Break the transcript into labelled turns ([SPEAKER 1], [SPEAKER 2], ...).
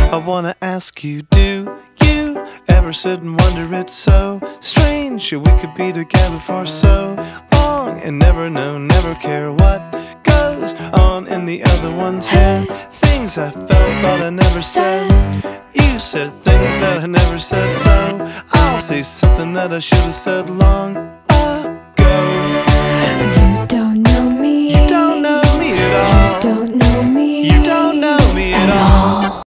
[SPEAKER 1] I wanna ask you, do you ever sit and wonder it's so strange we could be together for so long and never know, never care what goes on in the other one's head? Things I felt but I never said. You said things that I never said, so I'll say something that I should have said long